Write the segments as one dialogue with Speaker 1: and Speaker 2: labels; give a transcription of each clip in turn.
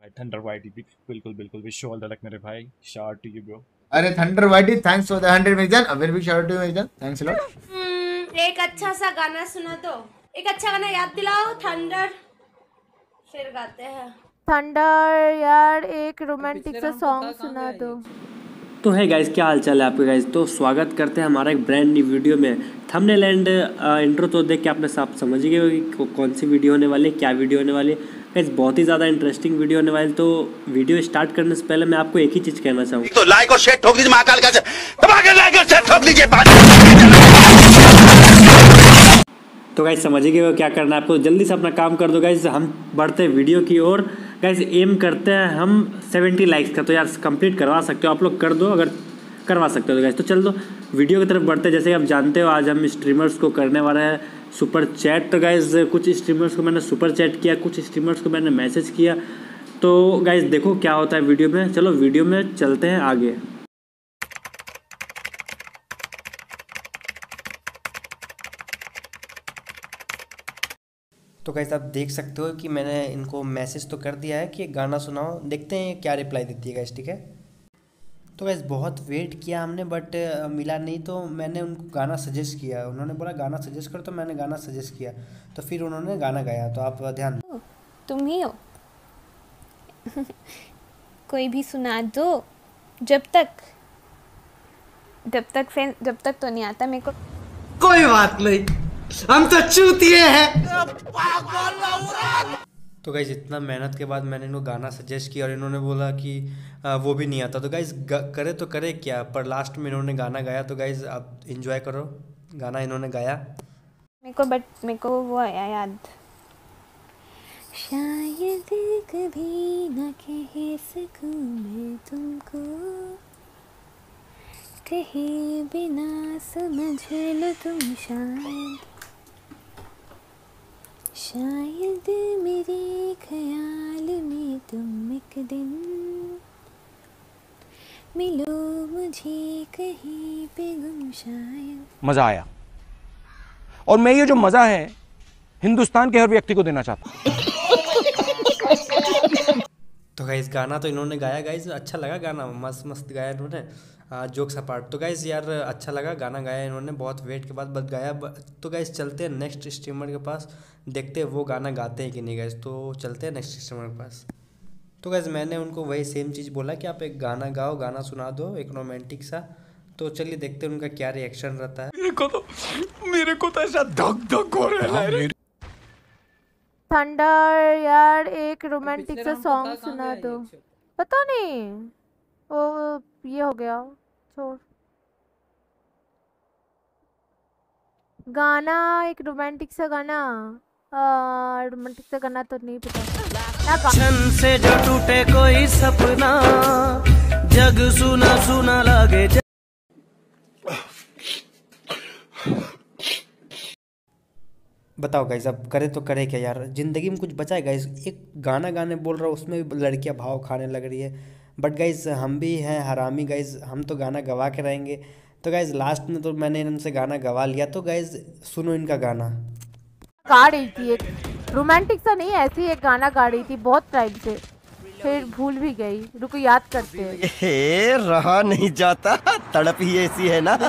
Speaker 1: Thunder वाइटी भी बिल्कुल बिल्कुल विश ऑल द लक मेरे भाई, शाउट टू यू ब्रो।
Speaker 2: अरे thunder whitey thanks for the 100 मेजन, a very big shout to मेजन, थैंक्स अ लॉट।
Speaker 3: एक अच्छा सा गाना सुना दो, एक अच्छा गाना याद दिलाओ। थंडर फिर गाते हैं।
Speaker 4: थंडर यार एक रोमांटिक सा सॉन्ग सुना दो।
Speaker 5: तो है गाइस, क्या हाल चाल है आपके गाइस। तो स्वागत करते हैं हमारा एक ब्रांड न्यू वीडियो में। थंबनेल एंड इंट्रो तो देख के आपने सब समझ ही गए कि कौन सी वीडियो होने वाली है, क्या वीडियो होने वाली है गाइस। बहुत ही ज़्यादा इंटरेस्टिंग वीडियो होने वाली है। तो वीडियो स्टार्ट करने से पहले मैं आपको एक ही चीज़ कहना चाहूँगा,
Speaker 6: तो लाइक और शेयर ठोक दीजिए, महाकाल का लाइक और शेयर ठोक दीजिए।
Speaker 5: तो गाइस समझ ही गए क्या करना है आपको। जल्दी से अपना काम कर दो गाइस, हम बढ़ते हैं वीडियो की ओर। गाइस एम करते हैं हम 70 लाइक्स का, तो यार कंप्लीट करवा सकते हो आप लोग, कर दो अगर करवा सकते हो तो गाइस। तो चल दो वीडियो की तरफ बढ़ते हैं। जैसे कि आप जानते हो आज हम स्ट्रीमर्स को करने वाले हैं सुपर चैट। तो गाइस कुछ स्ट्रीमर्स को मैंने सुपर चैट किया, कुछ स्ट्रीमर्स को मैंने मैसेज किया। तो गाइस देखो क्या होता है वीडियो में। चलो वीडियो में चलते हैं आगे।
Speaker 7: तो गाइस आप देख सकते हो कि मैंने इनको मैसेज तो कर दिया है कि गाना सुनाओ, देखते हैं क्या रिप्लाई देती है गाइस, ठीक है। तो गाइस बहुत वेट किया हमने बट मिला नहीं, तो मैंने उनको गाना सजेस्ट किया। उन्होंने बोला गाना सजेस्ट करो, तो मैंने गाना सजेस्ट किया, तो फिर उन्होंने गाना गाया। तो आप ध्यान।
Speaker 4: तुम ही हो कोई भी सुना दो। जब तक तो नहीं आता मेरे को।
Speaker 8: कोई बात नहीं, हम तो चूतिए हैं।
Speaker 7: तो गाइस इतना मेहनत के बाद मैंने इनको गाना सजेस्ट किया और इन्होंने बोला कि वो भी नहीं आता। तो गाइस करे तो करे क्या, पर लास्ट में इन्होंने गाना गाया। तो गाइस आप एंजॉय करो, गाना इन्होंने गाया।
Speaker 4: मेरे को वो आया याद, शायद कभी न कह सकूं मैं तुमको, कहे बिना समझ लो तुम, शायद मेरे ख्याल में तुम एक दिन मिलो मुझे कहीं पे गुम, शायद।
Speaker 6: मजा आया, और मैं ये जो मजा है हिंदुस्तान के हर व्यक्ति को देना चाहता हूँ।
Speaker 7: तो गाइस गाना तो इन्होंने गाया गाइस, अच्छा लगा गाना, मस्त मस्त गाया इन्होंने, जोक्स अपार्ट। तो गाइस यार अच्छा लगा, गाना गाया इन्होंने, बहुत वेट के बाद बस गाया। तो गाइस चलते हैं नेक्स्ट स्ट्रीमर के पास, देखते हैं वो गाना गाते हैं कि नहीं गाइस। तो चलते हैं नेक्स्ट स्ट्रीमर के पास। तो गाइस मैंने उनको वही सेम चीज़ बोला कि आप एक गाना गाओ, गाना सुना दो एक रोमांटिक सा। तो चलिए देखते हैं उनका क्या रिएक्शन रहता है।
Speaker 6: मेरे को तो ऐसा धक धक हो रहा है।
Speaker 4: थंडर यार एक रोमांटिक सा सॉन्ग सुना दो। पता नहीं वो ये हो गया, छोड़। गाना एक रोमांटिक सा गाना, रोमांटिक सा गाना तो नहीं पता।
Speaker 8: छन से जो टूटे कोई सपना, जग सुना सुना लगे। बताओ गाइस अब करे तो करे क्या यार, जिंदगी में कुछ बचा है गाइस। एक गाना गाने बोल रहा हूँ उसमें भी लड़कियां भाव खाने लग रही है। बट गाइस हम भी हैं हरामी गाइस, हम तो गाना गवा के रहेंगे। तो गाइस लास्ट में तो मैंने इनसे गाना गवा लिया। तो गाइस सुनो इनका गाना।
Speaker 4: गा रही थी एक रोमांटिक सा, नहीं ऐसी एक गाना गा रही थी बहुत टाइम से, फिर भूल भी गई। रुको याद करते हैं।
Speaker 8: रहा नहीं जाता, तड़प ही ऐसी है ना।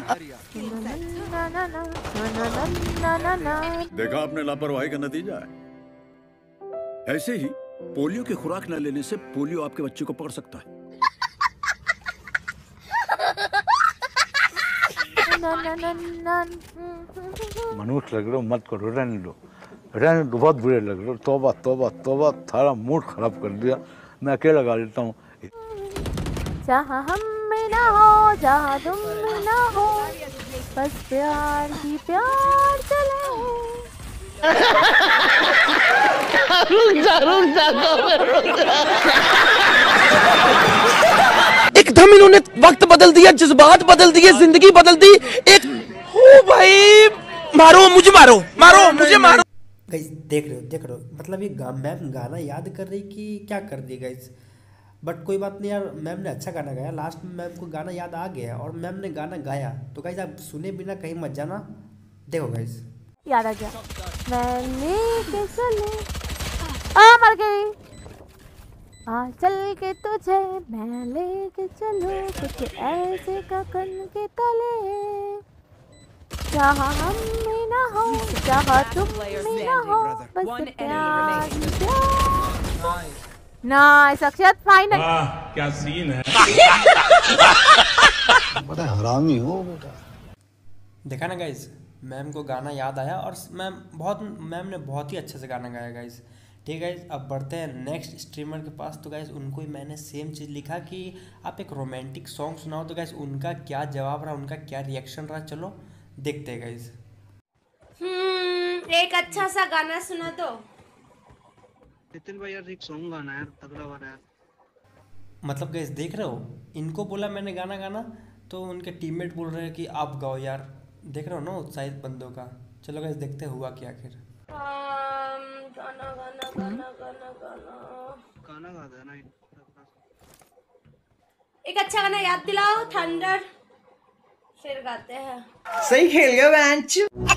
Speaker 9: देखा आपने लापरवाही का नतीजा है। ऐसे ही पोलियो की खुराक न लेने से पोलियो आपके बच्चे को पकड़ सकता है।
Speaker 10: मनुष्य लग रहे हो मत करो, रहने दो, बहुत बुरे लग रहे हो। तौबा तौबा तौबा, थारा मूड खराब कर दिया। मैं अकेला गा लेता हूँ।
Speaker 4: जहाँ हम में ना हो, जहाँ तुम में ना हो, बस प्यार ही प्यार चले।
Speaker 8: एकदम इन्होंने वक्त बदल दिया, जज्बात बदल दिए, जिंदगी बदल दी। एक हो भाई, मारो मुझे, मारो मारो मुझे, मारो। गाइस देख रहे हो मतलब ये मैम गाना याद कर रही कि क्या कर दी गाइस। बट कोई बात नहीं यार, मैम ने अच्छा गाना गाया। लास्ट में मैम को गाना याद आ गया और मैम ने गाना गाया। तो गाइस आप सुने बिना कहीं मत जाना, देखो गाइस
Speaker 4: याद आ गया। मैंने कैसे ले मर गई। चल के तुझे मैं लेके चलूं कुछ ऐसे ककन के तले, जहाँ हम में ना हो जहाँ तुम में ना हो, बस प्यार नाइस अक्षत फाइनल।
Speaker 1: क्या सीन है।
Speaker 11: बड़ा हरामी हो बेटा।
Speaker 7: देखा ना गाइस, मैम को गाना याद आया और मैम ने बहुत ही अच्छे से गाना गाया गाइस। ठीक है गाइस, अब बढ़ते हैं नेक्स्ट स्ट्रीमर के पास। तो गाइस उनको ही मैंने सेम चीज़ लिखा कि आप एक रोमांटिक सॉन्ग सुनाओ। तो गाइस उनका क्या जवाब रहा, उनका क्या रिएक्शन रहा, चलो देखते हैं गाइस।
Speaker 3: एक अच्छा सा गाना सुना दो।
Speaker 12: नितिन भाई यार एक सॉन्ग गाना यार, तगड़ा वाला यार।
Speaker 7: मतलब गाइस देख रहे हो, इनको बोला मैंने गाना गाना तो उनके टीममेट बोल रहे हैं कि आप गाओ यार। देख रहे हो ना उत्साहित बंदों का। चलो गाइस देखते हुआ क्या आखिर।
Speaker 3: गाना गाना गाना गाना गाना
Speaker 12: गाना गा देना।
Speaker 3: एक अच्छा गाना याद दिलाओ, थंडर, फिर गाते हैं।
Speaker 8: सही खेल गया बेंच।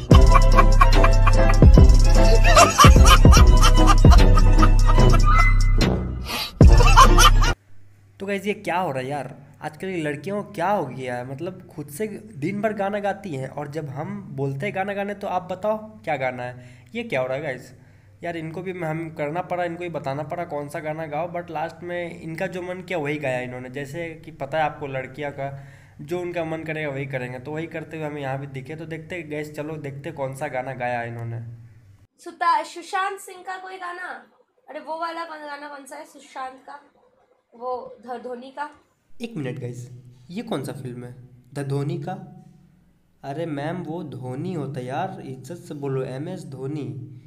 Speaker 7: तो गाइस ये क्या हो रहा है यार, आजकल की लड़कियों को क्या हो गया है। मतलब खुद से दिन भर गाना गाती हैं और जब हम बोलते हैं गाना गाने तो आप बताओ क्या गाना है। ये क्या हो रहा है गाइस यार, इनको भी हम करना पड़ा, इनको ही बताना पड़ा कौन सा गाना गाओ। बट लास्ट में इनका जो मन किया वही गाया इन्होंने। जैसे कि पता है आपको लड़कियां का जो उनका मन करेगा वही करेंगे, तो वही करते हुए हमें यहाँ भी दिखे। तो देखते गाइस, चलो देखते कौन सा गाना गाया इन्होंने।
Speaker 3: सुशांत सिंह का कोई गाना, अरे वो वाला गाना कौन सा है सुशांत का, वो धोनी का।
Speaker 7: एक मिनट गाइस, ये कौन सा फिल्म है द धोनी का? अरे मैम वो धोनी होता है यार, इज्जत से बोलो, MS धोनी।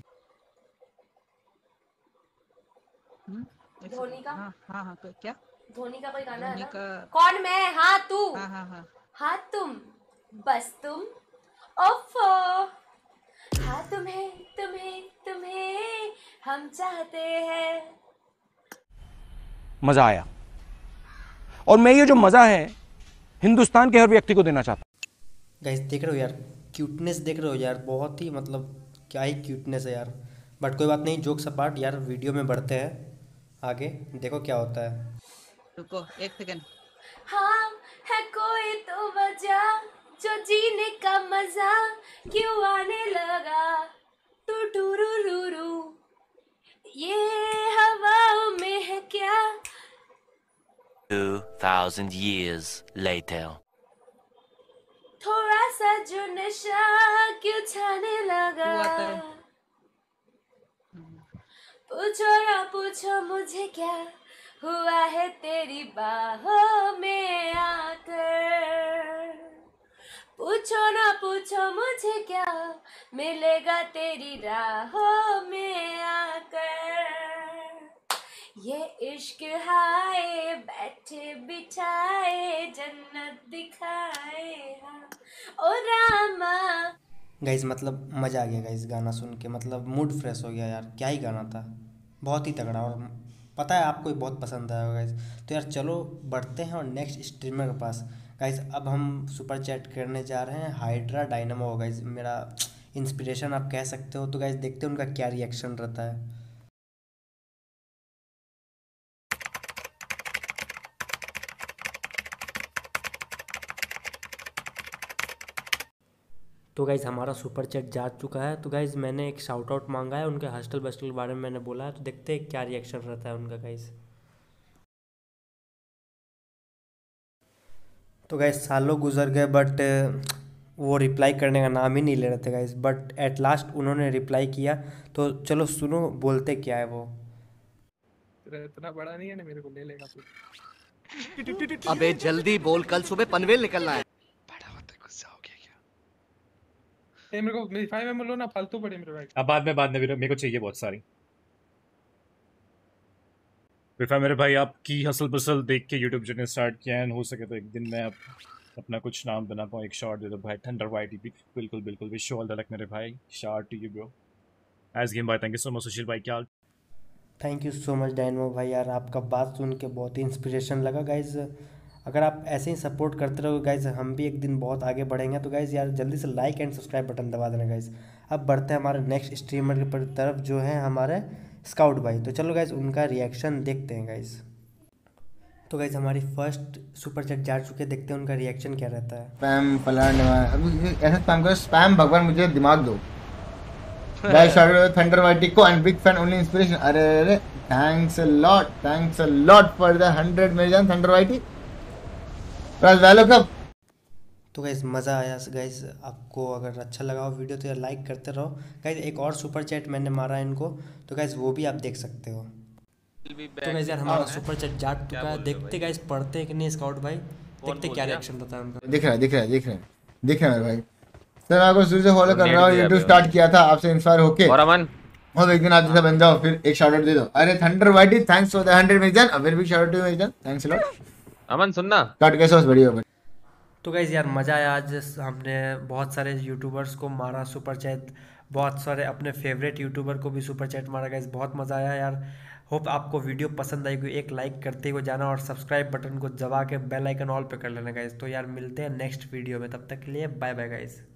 Speaker 3: धोनी का?
Speaker 13: हाँ क्या?
Speaker 3: धोनी का कोई गाना है ना?
Speaker 13: का...
Speaker 3: कौन मैं? हाँ तू।
Speaker 13: हाँ
Speaker 3: तुम, बस तुम, ओफो, हाँ तुम्हें तुम्हें तुम्हें हम चाहते हैं।
Speaker 6: मजा आया, और मैं ये जो मजा है हिंदुस्तान के हर व्यक्ति को देना चाहता हूँ।
Speaker 7: गाइस देख रहे हो यार, क्यूटनेस देख रहे हो यार, बहुत ही मतलब क्या ही क्यूटनेस है यार। बट कोई बात नहीं, जोक्स अपार्ट यार, वीडियो में बढ़ते हैं आगे, देखो क्या होता है।
Speaker 13: रुको एक सेकंड।
Speaker 3: हाँ है कोई तो वजह जो जीने का मजा क्यों आने लगा, टू टू रू रू रू, ये हवाओं में है क्या।
Speaker 14: 2000 years later.
Speaker 3: थोड़ा सा जो नशा क्यों छाने लगा, पूछो ना पूछो मुझे क्या हुआ है तेरी बाहों में आकर, पूछो ना पूछो मुझे क्या मिलेगा तेरी राहों में आकर। ये इश्क हाय बैठे बिठाए जन्नत दिखाए, हाँ ओ रामा।
Speaker 7: गाइस मतलब मज़ा आ गया गाइस गाना सुन के, मतलब मूड फ्रेश हो गया यार। क्या ही गाना था, बहुत ही तगड़ा, और पता है आपको भी बहुत पसंद आया गाइस। तो यार चलो बढ़ते हैं और नेक्स्ट स्ट्रीमर के पास। गाइस अब हम सुपर चैट करने जा रहे हैं हाइड्रा डायनामो। गाइस मेरा इंस्पिरेशन आप कह सकते हो। तो गाइस देखते हैं उनका क्या रिएक्शन रहता है। तो गाइज़ हमारा सुपर चैट जा चुका है। तो गाइज़ मैंने एक शाउट आउट मांगा है, उनके हॉस्टल बस्टल के बारे में मैंने बोला है। तो देखते हैं क्या रिएक्शन रहता है उनका गाइज़। तो गाइज़ सालों गुजर गए बट वो रिप्लाई करने का नाम ही नहीं ले रहे थे गाइज़। बट एट लास्ट उन्होंने रिप्लाई किया। तो चलो सुनो बोलते क्या है वो।
Speaker 15: इतना बड़ा नहीं है ना, मेरे को ले लेगा
Speaker 8: फिर। अबे जल्दी बोल, कल सुबह पनवेल निकलना है।
Speaker 15: मेरे को मेरी 5 mm लो ना, फालतू पड़ी मेरे भाई।
Speaker 1: अब बाद में मेरे को चाहिए बहुत सारी। रिफा मेरे भाई आपकी हसल पसल देख के यूट्यूब चैनल स्टार्ट किया है, हो सके तो एक दिन मैं अपना कुछ नाम बना पाऊँ। एक शॉट दे दो भाई, थंडर YTP। बिल्कुल बिल्कुल, wish you all the luck मेरे भाई। Shot to you bro. Edge game भाई, thank you so much. Sushil भाई क्या हाल?
Speaker 7: Thank you so much dynamo भाई यार, आपका बात सुन के बहुत ही इंस्पिरेशन लगा गाइज़। अगर आप ऐसे ही सपोर्ट करते रहो गाइज़, हम भी एक दिन बहुत आगे बढ़ेंगे। तो गाइज़ यार जल्दी से लाइक एंड सब्सक्राइब बटन दबा देना गाइज़। अब बढ़ते हैं हमारे नेक्स्ट स्ट्रीमर की तरफ, जो है हमारे स्काउट भाई। तो चलो गाइज उनका रिएक्शन देखते हैं गाइज। तो गाइज हमारी फर्स्ट सुपर चैट जा चुके हैं, देखते हैं उनका रिएक्शन क्या रहता है।
Speaker 2: स्पैम फलाने अभी ऐसा स्पैम करो, स्पैम भगवान मुझे दिमाग दो। Guys shout out thunder YT को and big fan only inspiration. अरे thanks a lot for the 100 मेरे जान थंडर वाइटी। प्राइस वैल्यू कब?
Speaker 7: तो गाइज मज़ा आया गाइज, आपको अगर अच्छा लगा हो वीडियो तो यार लाइक करते रहो गाइज। एक और सुपर चैट मैंने मारा है इनको, तो गाइज वो भी आप देख सकते हो। तो गाइज यार हमारा सुपर चैट जा चुका है, देखते गाइज पढ़ते हैं कि नहीं स्काउट भाई, देखते क्या रिएक्शन रहता है उनका।
Speaker 2: दिख रहा है मेरे भाई। सर मैं आपको शुरू से फॉलो कर रहा हूँ, यूट्यूब स्टार्ट किया था आपसे इंस्पायर होके, और अमन और एक दिन आप जैसा बन जाओ, फिर एक शाउट आउट दे दो। अरे thunder whitey thanks for the 100 मेरे जान, very big shout out to मेरे जान, थैंक्स अ लॉट।
Speaker 16: अमन सुनना
Speaker 2: काट के सॉस बढ़िया।
Speaker 7: तो गाइज यार मज़ा आया, आज हमने बहुत सारे यूट्यूबर्स को मारा सुपर चैट, बहुत सारे अपने फेवरेट यूट्यूबर को भी सुपर चैट मारा गाइज, बहुत मज़ा आया यार। होप आपको वीडियो पसंद आई, एक लाइक करते हुए जाना और सब्सक्राइब बटन को दबा के बेल आइकन ऑल पे कर लेना गाइज। तो यार मिलते हैं नेक्स्ट वीडियो में, तब तक के लिए बाय बाय गाइज।